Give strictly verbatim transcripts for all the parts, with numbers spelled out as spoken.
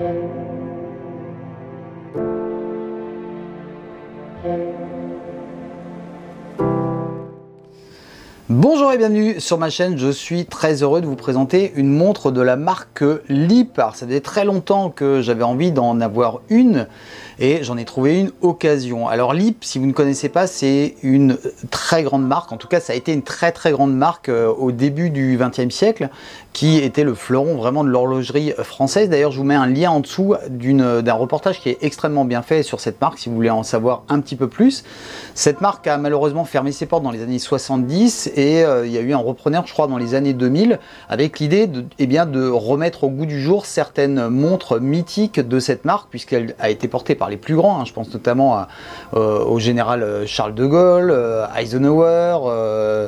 Bonjour et bienvenue sur ma chaîne, je suis très heureux de vous présenter une montre de la marque Leap. Alors, ça faisait très longtemps que j'avais envie d'en avoir une et j'en ai trouvé une occasion. Alors Leap, si vous ne connaissez pas, c'est une très grande marque, en tout cas ça a été une très très grande marque au début du vingtième siècle, qui était le fleuron vraiment de l'horlogerie française. D'ailleurs, je vous mets un lien en dessous d'un reportage qui est extrêmement bien fait sur cette marque si vous voulez en savoir un petit peu plus. Cette marque a malheureusement fermé ses portes dans les années soixante-dix et euh, il y a eu un repreneur, je crois, dans les années deux mille, avec l'idée de, eh bien, de remettre au goût du jour certaines montres mythiques de cette marque, puisqu'elle a été portée par les plus grands. Hein. Je pense notamment à, euh, au général Charles de Gaulle, euh, Eisenhower, euh,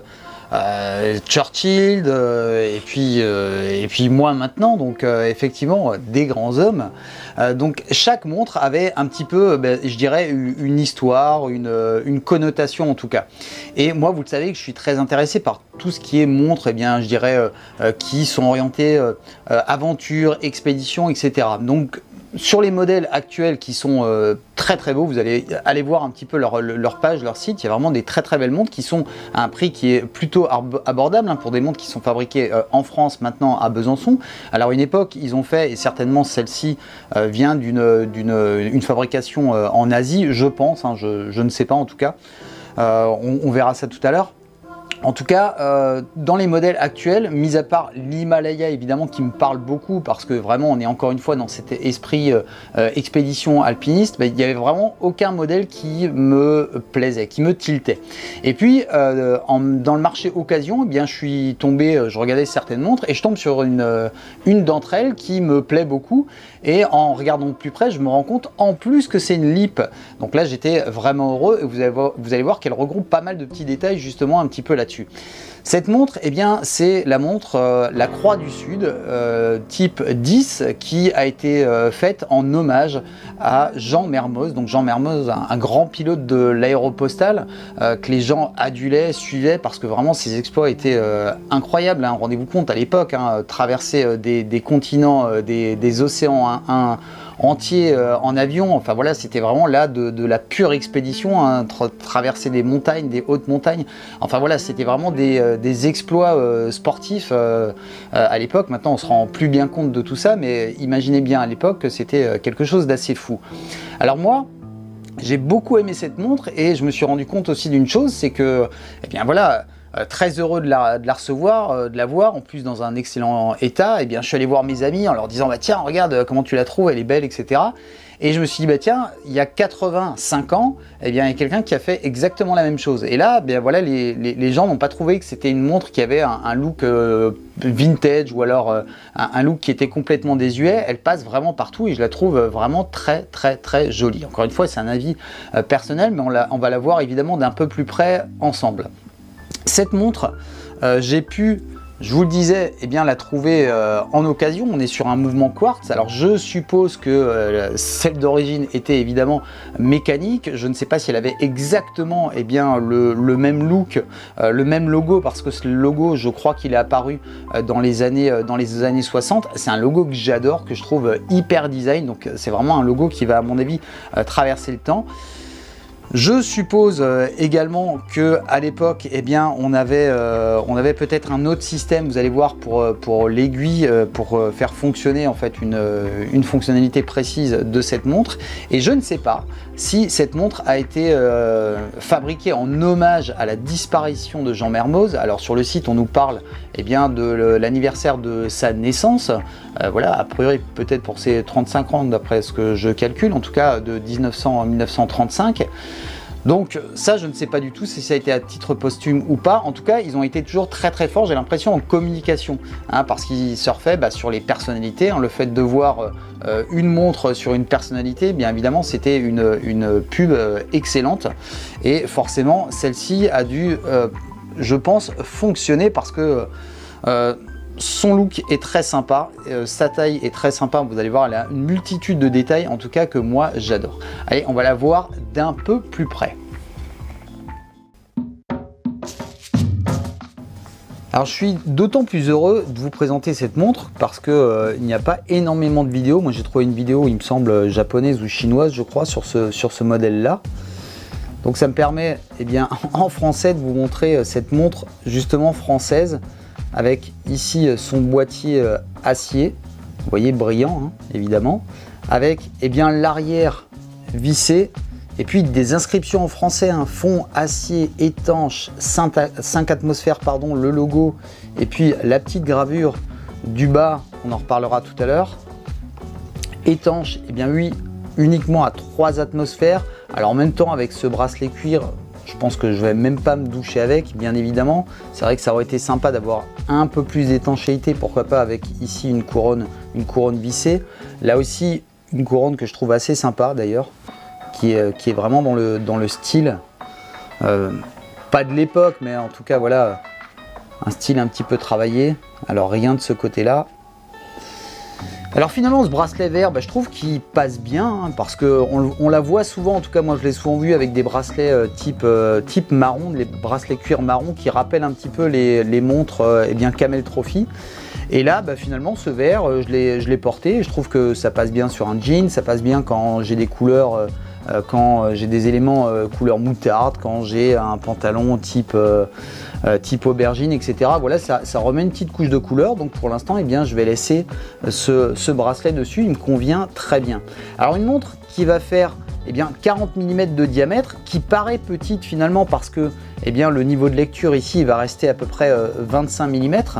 Euh, Churchill, euh, et, puis, euh, et puis moi maintenant, donc euh, effectivement des grands hommes. Euh, donc chaque montre avait un petit peu, ben, je dirais, une histoire, une, une connotation en tout cas. Et moi, vous le savez que je suis très intéressé par tout ce qui est montres, et eh bien je dirais, euh, euh, qui sont orientées euh, aventure, expédition, et cetera. Donc sur les modèles actuels qui sont euh, très très beaux, vous allez aller voir un petit peu leur, leur page, leur site, il y a vraiment des très très belles montres qui sont à un prix qui est plutôt abordable hein, pour des montres qui sont fabriquées euh, en France maintenant à Besançon. Alors une époque ils ont fait, et certainement celle-ci euh, vient d'une d'une une fabrication euh, en Asie, je pense, hein, je, je ne sais pas en tout cas, euh, on, on verra ça tout à l'heure. En tout cas, euh, dans les modèles actuels, mis à part l'Himalaya évidemment qui me parle beaucoup parce que vraiment on est encore une fois dans cet esprit euh, euh, expédition alpiniste, bah, il n'y avait vraiment aucun modèle qui me plaisait, qui me tiltait. Et puis euh, en, dans le marché occasion, eh bien, je suis tombé, je regardais certaines montres et je tombe sur une, une d'entre elles qui me plaît beaucoup. Et en regardant de plus près, je me rends compte en plus que c'est une Leap. Donc là, j'étais vraiment heureux et vous allez voir, vous allez voir qu'elle regroupe pas mal de petits détails justement un petit peu là-dessus. Cette montre, eh bien, c'est la montre euh, la Croix du Sud euh, type dix qui a été euh, faite en hommage à Jean Mermoz. Donc Jean Mermoz, un, un grand pilote de l'aéropostale euh, que les gens adulaient, suivaient parce que vraiment ses exploits étaient euh, incroyables. Hein. Rendez-vous compte à l'époque, hein, traverser euh, des, des continents, euh, des, des océans un, un, entiers euh, en avion. Enfin voilà, c'était vraiment là de, de la pure expédition, hein, tra traverser des montagnes, des hautes montagnes. Enfin voilà, c'était vraiment des, euh, des exploits euh, sportifs euh, euh, à l'époque. Maintenant, on se rend plus bien compte de tout ça, mais imaginez bien à l'époque que c'était euh, quelque chose d'assez fou. Alors moi, j'ai beaucoup aimé cette montre et je me suis rendu compte aussi d'une chose, c'est que, eh bien voilà, Euh, très heureux de la, de la recevoir, euh, de la voir, en plus dans un excellent état. Et bien, je suis allé voir mes amis en leur disant bah tiens, regarde comment tu la trouves, elle est belle, et cetera. Et je me suis dit bah tiens, il y a quatre-vingt-cinq ans, eh bien il y a quelqu'un qui a fait exactement la même chose. Et là, bien voilà, les, les, les gens n'ont pas trouvé que c'était une montre qui avait un, un look euh, vintage ou alors euh, un, un look qui était complètement désuet. Elle passe vraiment partout et je la trouve vraiment très très très jolie. Encore une fois, c'est un avis euh, personnel, mais on, la, on va la voir évidemment d'un peu plus près ensemble. Cette montre, euh, j'ai pu, je vous le disais, eh bien, la trouver euh, en occasion. On est sur un mouvement quartz. Alors je suppose que euh, celle d'origine était évidemment mécanique. Je ne sais pas si elle avait exactement eh bien, le, le même look, euh, le même logo, parce que ce logo, je crois qu'il est apparu euh, dans, les années, euh, dans les années soixante. C'est un logo que j'adore, que je trouve euh, hyper design. Donc c'est vraiment un logo qui va à mon avis euh, traverser le temps. Je suppose euh, également que à l'époque, eh bien, on avait, euh, on avait peut-être un autre système. Vous allez voir pour, pour l'aiguille, euh, pour euh, faire fonctionner en fait une, une fonctionnalité précise de cette montre. Et je ne sais pas si cette montre a été euh, fabriquée en hommage à la disparition de Jean Mermoz. Alors sur le site, on nous parle eh bien, de l'anniversaire de sa naissance. Euh, voilà, a priori peut-être pour ses trente-cinq ans d'après ce que je calcule, en tout cas de mille neuf cent trente-cinq. Donc ça, je ne sais pas du tout si ça a été à titre posthume ou pas. En tout cas, ils ont été toujours très très forts, j'ai l'impression, en communication, hein, parce qu'ils surfaient bah, sur les personnalités. Hein, le fait de voir euh, une montre sur une personnalité, bien évidemment, c'était une, une pub euh, excellente. Et forcément, celle-ci a dû, euh, je pense, fonctionner parce que euh, son look est très sympa, euh, sa taille est très sympa, vous allez voir, elle a une multitude de détails, en tout cas que moi j'adore. Allez, on va la voir d'un peu plus près. Alors je suis d'autant plus heureux de vous présenter cette montre parce que euh, il n'y a pas énormément de vidéos. Moi j'ai trouvé une vidéo, il me semble, japonaise ou chinoise, je crois, sur ce, sur ce modèle-là. Donc ça me permet, eh bien, en français, de vous montrer cette montre justement française, avec ici son boîtier euh, acier, vous voyez, brillant, hein, évidemment, avec eh bien l'arrière vissé. Et puis des inscriptions en français, un hein, fond acier étanche, cinq atmosphères, pardon, le logo, et puis la petite gravure du bas, on en reparlera tout à l'heure. Étanche, et eh bien oui, uniquement à trois atmosphères. Alors en même temps, avec ce bracelet cuir, je pense que je vais même pas me doucher avec, bien évidemment. C'est vrai que ça aurait été sympa d'avoir un peu plus d'étanchéité, pourquoi pas avec ici une couronne, une couronne vissée. Là aussi, une couronne que je trouve assez sympa d'ailleurs. Qui est, qui est vraiment dans le, dans le style, euh, pas de l'époque, mais en tout cas, voilà, un style un petit peu travaillé. Alors, rien de ce côté-là. Alors, finalement, ce bracelet vert, bah, je trouve qu'il passe bien, hein, parce qu'on on la voit souvent, en tout cas, moi, je l'ai souvent vu avec des bracelets euh, type, euh, type marron, les bracelets cuir marron, qui rappellent un petit peu les, les montres euh, eh bien, Camel Trophy. Et là, bah, finalement, ce vert, euh, je l'ai porté. Je trouve que ça passe bien sur un jean, ça passe bien quand j'ai des couleurs... Euh, quand j'ai des éléments euh, couleur moutarde, quand j'ai un pantalon type, euh, euh, type aubergine, et cetera. Voilà, ça, ça remet une petite couche de couleur. Donc pour l'instant, eh bien, je vais laisser ce, ce bracelet dessus. Il me convient très bien. Alors une montre qui va faire eh bien, quarante millimètres de diamètre, qui paraît petite finalement parce que eh bien, le niveau de lecture ici il va rester à peu près euh, vingt-cinq millimètres.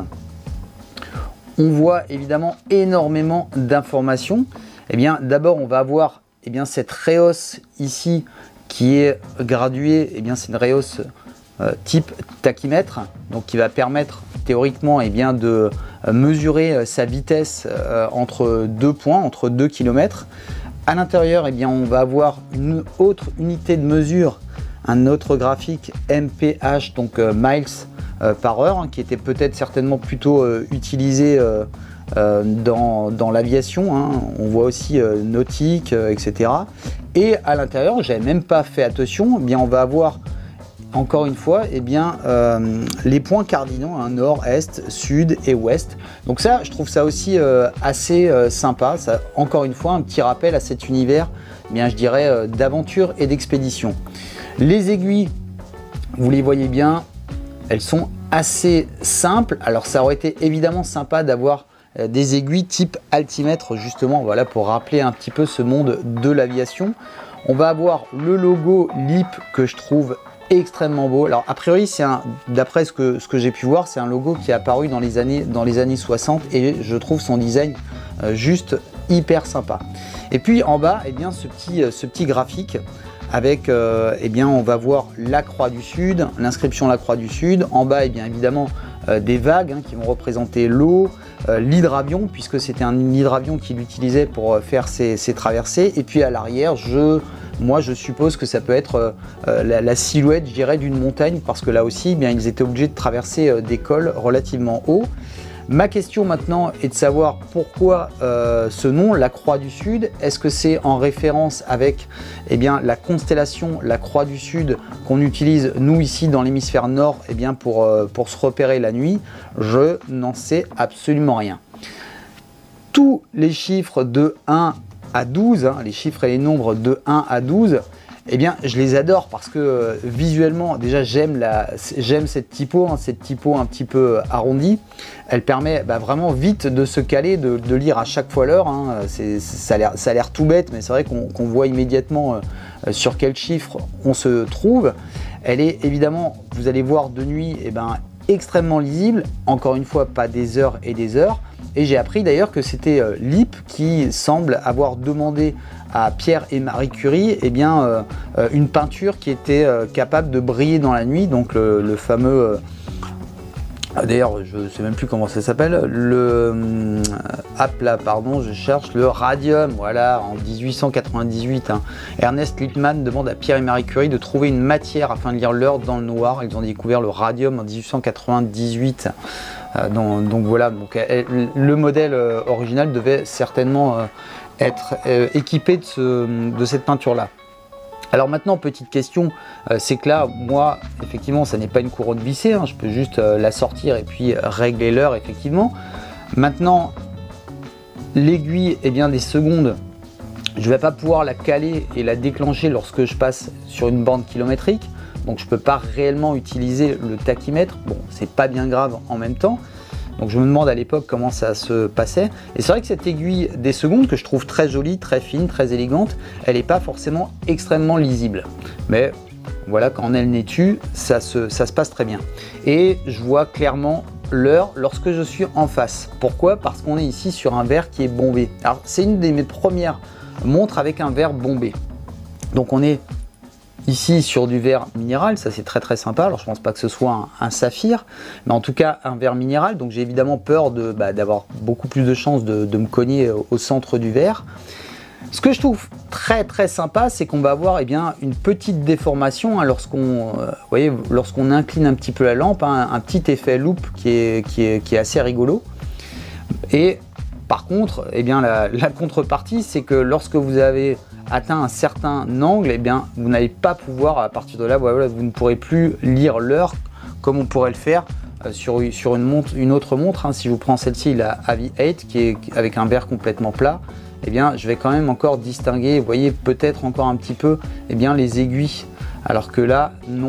On voit évidemment énormément d'informations. Eh bien, d'abord, on va avoir eh bien, cette rehausse ici qui est graduée, eh bien, c'est une rehausse euh, type tachymètre, donc qui va permettre théoriquement eh bien, de mesurer euh, sa vitesse euh, entre deux points, entre deux kilomètres. À l'intérieur, eh bien, on va avoir une autre unité de mesure, un autre graphique M P H, donc euh, miles euh, par heure, hein, qui était peut-être certainement plutôt euh, utilisé euh, Euh, dans, dans l'aviation, hein. On voit aussi euh, nautique, euh, et cetera. Et à l'intérieur, j'avais même pas fait attention, eh bien on va avoir encore une fois eh bien, euh, les points cardinaux, hein, nord, est, sud et ouest. Donc ça, je trouve ça aussi euh, assez euh, sympa. Ça, encore une fois, un petit rappel à cet univers, eh bien, je dirais, euh, d'aventure et d'expédition. Les aiguilles, vous les voyez bien, elles sont assez simples. Alors ça aurait été évidemment sympa d'avoir des aiguilles type altimètre, justement, voilà, pour rappeler un petit peu ce monde de l'aviation. On va avoir le logo Leap que je trouve extrêmement beau. Alors a priori, c'est un, d'après ce que, ce que j'ai pu voir, c'est un logo qui est apparu dans les années, dans les années soixante et je trouve son design euh, juste hyper sympa. Et puis en bas, eh bien, ce petit, ce petit graphique avec, euh, eh bien, on va voir la Croix du Sud, l'inscription La Croix du Sud. En bas, eh bien, évidemment, euh, des vagues hein, qui vont représenter l'eau, euh, l'hydravion, puisque c'était un hydravion qu'il utilisait pour faire ses, ses traversées. Et puis à l'arrière, je, moi, je suppose que ça peut être euh, la, la silhouette, je dirais, d'une montagne, parce que là aussi, eh bien, ils étaient obligés de traverser euh, des cols relativement hauts. Ma question maintenant est de savoir pourquoi euh, ce nom, la Croix du Sud. Est-ce que c'est en référence avec eh bien, la constellation, la Croix du Sud, qu'on utilise nous ici dans l'hémisphère nord eh bien, pour, euh, pour se repérer la nuit? Je n'en sais absolument rien. Tous les chiffres de un à douze, hein, les chiffres et les nombres de un à douze, eh bien, je les adore parce que euh, visuellement, déjà, j'aime la, j'aime cette typo, hein, cette typo un petit peu arrondie. Elle permet bah, vraiment vite de se caler, de, de lire à chaque fois l'heure. Hein. C'est, ça a l'air tout bête, mais c'est vrai qu'on qu'on voit immédiatement euh, sur quel chiffre on se trouve. Elle est évidemment, vous allez voir de nuit, eh ben, extrêmement lisible. Encore une fois, pas des heures et des heures. Et j'ai appris d'ailleurs que c'était euh, Leap qui semble avoir demandé à Pierre et Marie Curie eh bien, euh, euh, une peinture qui était euh, capable de briller dans la nuit, donc le, le fameux, euh, d'ailleurs je ne sais même plus comment ça s'appelle, le euh, hop là, pardon, je cherche le radium, voilà, en mille huit cent quatre-vingt-dix-huit, hein. Ernest Lippmann demande à Pierre et Marie Curie de trouver une matière afin de lire l'heure dans le noir. Ils ont découvert le radium en mille huit cent quatre-vingt-dix-huit. Euh, donc, donc voilà, donc, elle, le modèle euh, original devait certainement euh, être euh, équipé de, ce, de cette peinture là. Alors maintenant, petite question, euh, c'est que là, moi, effectivement, ça n'est pas une couronne vissée, hein, je peux juste euh, la sortir et puis régler l'heure, effectivement. Maintenant, l'aiguille, eh bien, des secondes, je ne vais pas pouvoir la caler et la déclencher lorsque je passe sur une borne kilométrique, donc je ne peux pas réellement utiliser le tachymètre. Bon, c'est pas bien grave en même temps. Donc je me demande à l'époque comment ça se passait. Et c'est vrai que cette aiguille des secondes, que je trouve très jolie, très fine, très élégante, elle n'est pas forcément extrêmement lisible. Mais voilà, quand elle n'est tue, ça se, ça se passe très bien. Et je vois clairement l'heure lorsque je suis en face. Pourquoi? Parce qu'on est ici sur un verre qui est bombé. Alors c'est une de mes premières montres avec un verre bombé. Donc on est ici sur du verre minéral, ça c'est très très sympa. Alors je pense pas que ce soit un, un saphir, mais en tout cas un verre minéral. Donc j'ai évidemment peur de, bah, d'avoir beaucoup plus de chances de, de me cogner au centre du verre. Ce que je trouve très très sympa, c'est qu'on va avoir eh bien, une petite déformation hein, lorsqu'on euh, voyez, lorsqu'on incline un petit peu la lampe, hein, un petit effet loupe qui est, qui est, qui est assez rigolo. Et par contre, eh bien, la, la contrepartie, c'est que lorsque vous avez atteint un certain angle, eh bien, vous n'allez pas pouvoir, à partir de là, voilà, vous ne pourrez plus lire l'heure comme on pourrait le faire euh, sur, sur une, montre, une autre montre. Hein. Si je vous prends celle-ci, la Avi huit, qui est avec un verre complètement plat, eh bien, je vais quand même encore distinguer, vous voyez, peut-être encore un petit peu eh bien, les aiguilles, alors que là, non.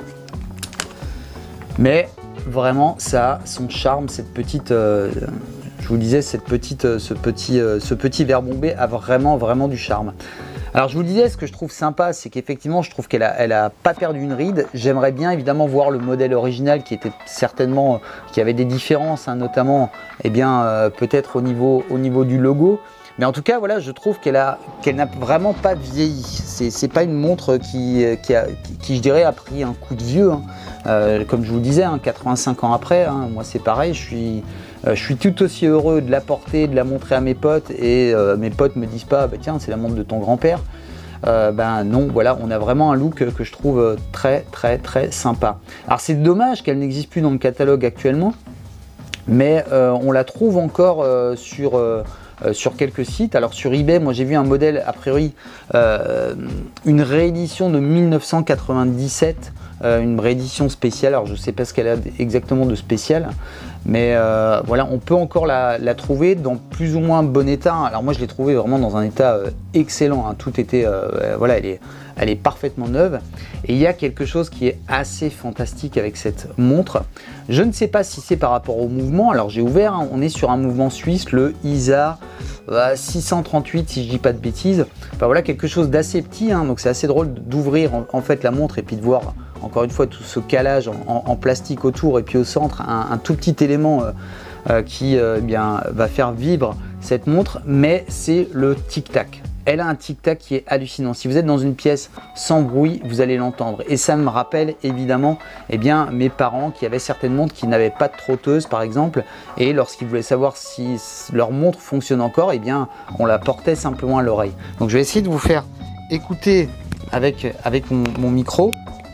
Mais vraiment, ça a son charme, cette petite... Euh, je vous disais, cette petite, ce, petit, ce petit verre bombé a vraiment, vraiment du charme. Alors je vous disais, ce que je trouve sympa, c'est qu'effectivement, je trouve qu'elle a, elle a pas perdu une ride. J'aimerais bien évidemment voir le modèle original qui était certainement, qui avait des différences, hein, notamment, eh bien, euh, peut-être au niveau, au niveau du logo. Mais en tout cas, voilà, je trouve qu'elle a, qu'elle n'a vraiment pas vieilli. C'est, c'est pas une montre qui, qui, a, qui, qui, je dirais, a pris un coup de vieux. Hein. Euh, comme je vous le disais, hein, quatre-vingt-cinq ans après, hein, moi c'est pareil, je suis, euh, je suis tout aussi heureux de la porter, de la montrer à mes potes, et euh, mes potes me disent pas, bah, tiens, c'est la montre de ton grand-père. Euh, ben non, voilà, on a vraiment un look que je trouve très très très sympa. Alors c'est dommage qu'elle n'existe plus dans le catalogue actuellement, mais euh, on la trouve encore euh, sur... Euh, Euh, sur quelques sites. Alors sur eBay, moi j'ai vu un modèle a priori euh, une réédition de mille neuf cent quatre-vingt-dix-sept, euh, une réédition spéciale. Alors je sais pas ce qu'elle a exactement de spécial, mais euh, voilà, on peut encore la, la trouver dans plus ou moins bon état. Alors moi je l'ai trouvée vraiment dans un état euh, excellent, hein. Tout était euh, voilà, elle est, elle est parfaitement neuve. Et il y a quelque chose qui est assez fantastique avec cette montre. Je ne sais pas si c'est par rapport au mouvement. Alors j'ai ouvert, hein, on est sur un mouvement suisse, le I S A euh, six cent trente-huit si je dis pas de bêtises. Enfin voilà, quelque chose d'assez petit, hein, donc c'est assez drôle d'ouvrir en, en fait la montre et puis de voir encore une fois tout ce calage en, en, en plastique autour, et puis au centre un, un tout petit élément euh, euh, qui euh, eh bien, va faire vibrer cette montre, mais c'est le tic-tac. Elle a un tic-tac qui est hallucinant. Si vous êtes dans une pièce sans bruit, vous allez l'entendre. Et ça me rappelle évidemment eh bien, mes parents qui avaient certaines montres qui n'avaient pas de trotteuse par exemple. Et lorsqu'ils voulaient savoir si leur montre fonctionne encore, eh bien, on la portait simplement à l'oreille. Donc je vais essayer de vous faire écouter avec, avec mon, mon micro.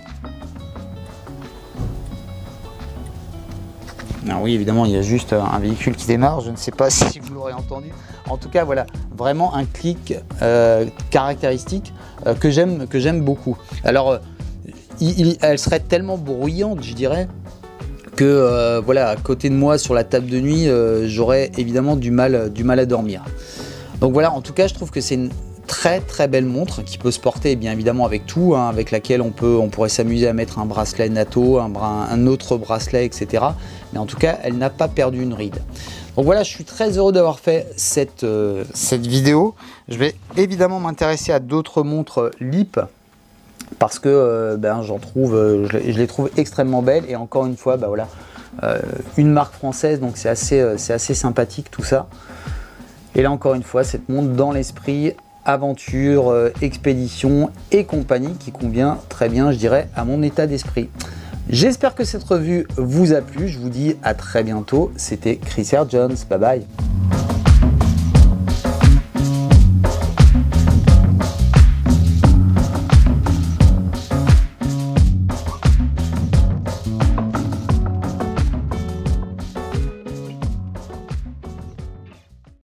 Alors oui, évidemment, il y a juste un véhicule qui démarre, je ne sais pas si vous l'aurez entendu. En tout cas, voilà, vraiment un clic euh, caractéristique euh, que j'aime que j'aime beaucoup. Alors, euh, il, il, elle serait tellement bruyante, je dirais, que euh, voilà, à côté de moi, sur la table de nuit, euh, j'aurais évidemment du mal, du mal à dormir. Donc voilà, en tout cas, je trouve que c'est une très très belle montre qui peut se porter bien évidemment avec tout, hein, avec laquelle on peut on pourrait s'amuser à mettre un bracelet NATO, un, un autre bracelet, et cetera. Mais en tout cas, elle n'a pas perdu une ride. Donc voilà, je suis très heureux d'avoir fait cette, euh, cette vidéo. Je vais évidemment m'intéresser à d'autres montres Leap parce que euh, ben, j'en trouve, euh, je, je les trouve extrêmement belles, et encore une fois, ben, voilà, euh, une marque française, donc c'est assez, euh, c'est assez sympathique tout ça. Et là encore une fois, cette montre dans l'esprit aventure, euh, expédition et compagnie qui convient très bien, je dirais, à mon état d'esprit. J'espère que cette revue vous a plu. Je vous dis à très bientôt. C'était Chris Air Jones. Bye bye.